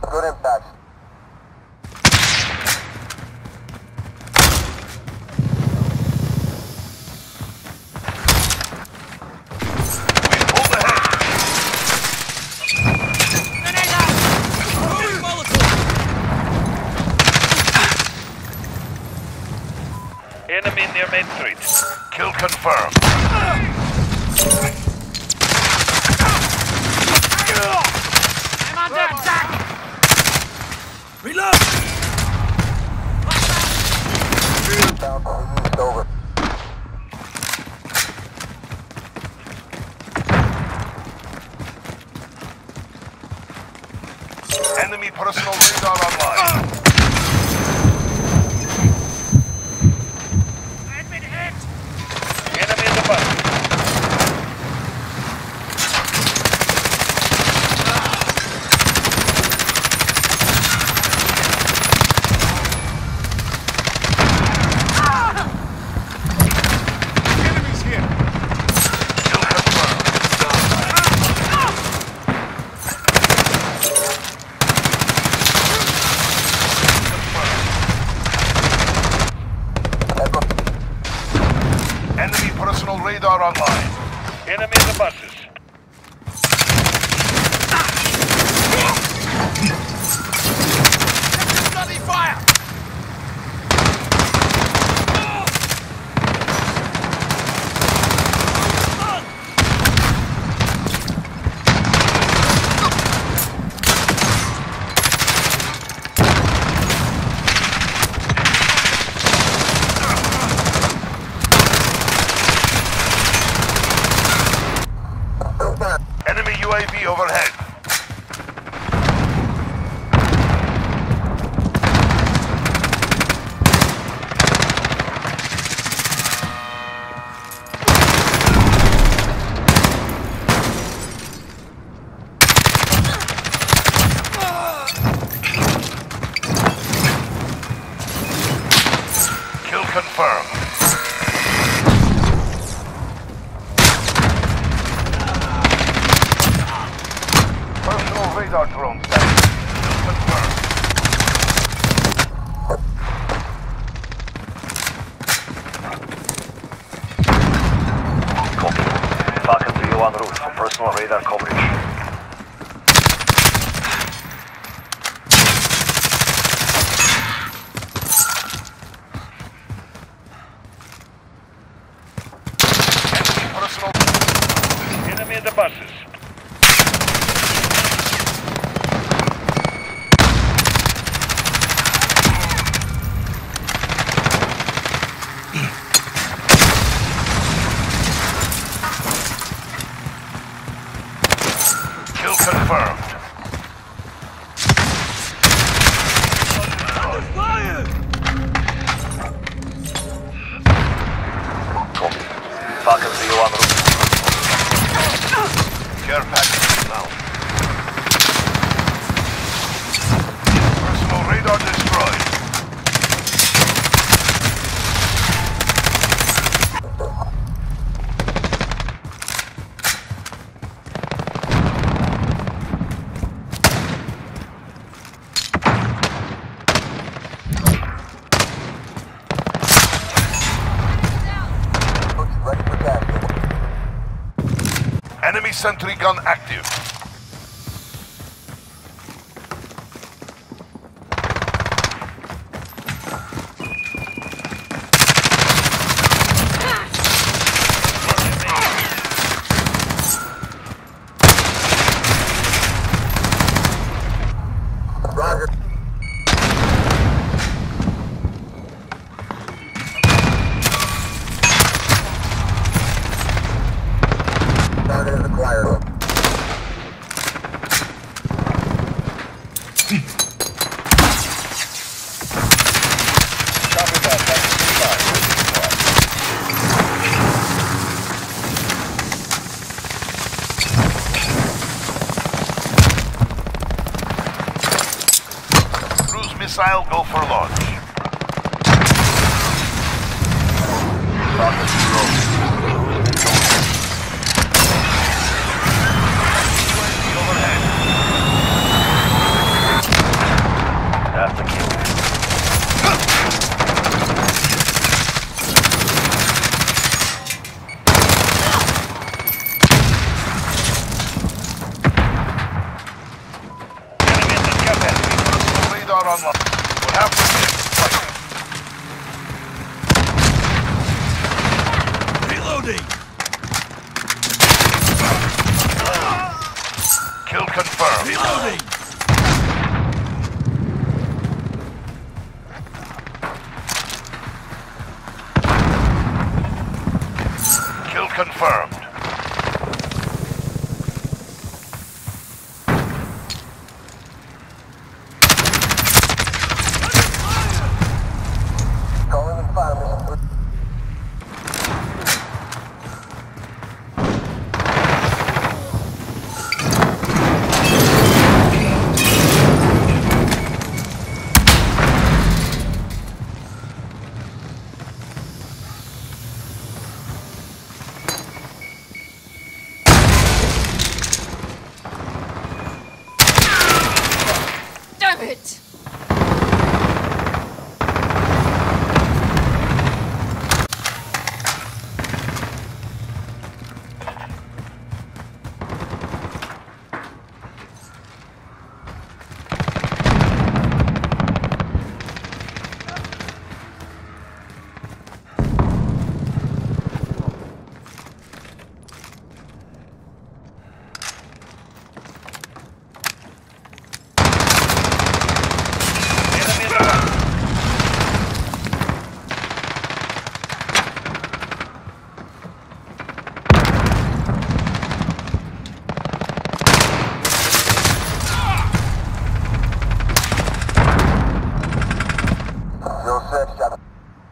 Good impact. Enemy near Main Street. Kill confirmed. I'm under attack! Reload! Down to the east, over. Enemy personal radar online. I've been hit! Enemy in the bus. Enemies here. Kill confirmed. Echo. Enemy personal radar online. Enemy in the buses. Bloody fire! Enemy UAV overhead. Kill confirmed. Personal radar drone set. Kill confirmed. Copy. Falcon 3 en route for personal radar coverage. Enemy personal. Enemy in the buses. Kill confirmed. Fire! Copy. Falcon 3 en route. Care package now. Personal radar destroyed. Ready for tasking. Enemy sentry gun active. Roger. Target is acquired. Copy that. Cruise missile go for launch. Rocket overhead. online. We'll have to fight. Reloading! Kill confirmed. Reloading! Kill confirmed. Calling in fire mission 3. Damn it! Enemy in the buses. Zero 06, shot.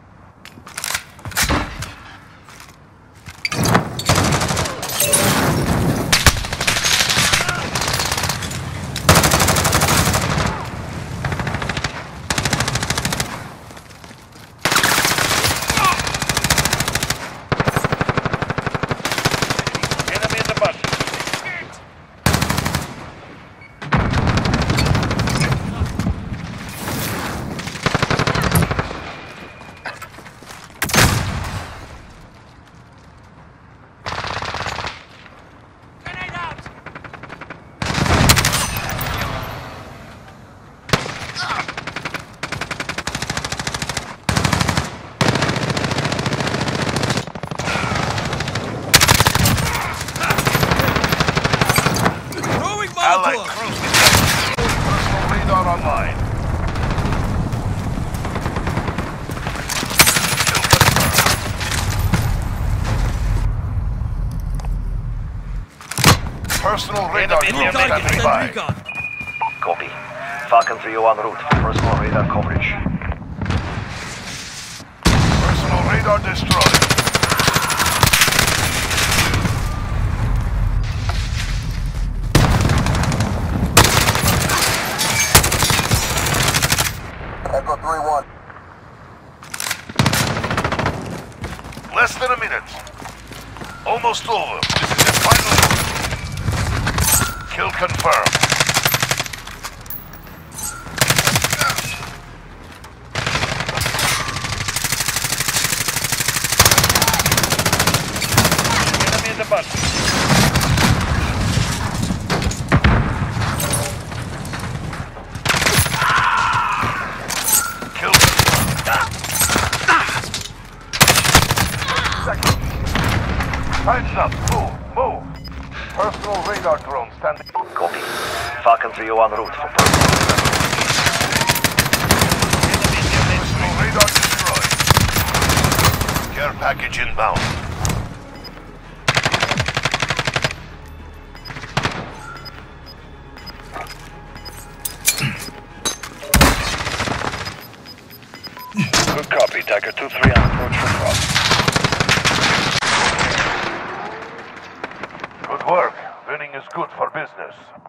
Enemy in the buses. Grenade out! Throwing Allied Molotov! cruise missile. Personal radar online. Kill confirmed. Personal radar Enemy drone in the Target, standing send by. recon! Copy. Falcon 301 route for personal radar coverage. Personal radar destroyed. Echo 3-1. Less than a minute. Almost over. This is the final route. Kill confirmed. Enemy in the buses. Kill confirmed. Time's up. Move. Personal radar drone standing. Copy. Falcon 301 route for personal radar destroyed. Care package inbound. Good copy. Tiger 2-3 on approach from cross. Good work. Winning is good for business.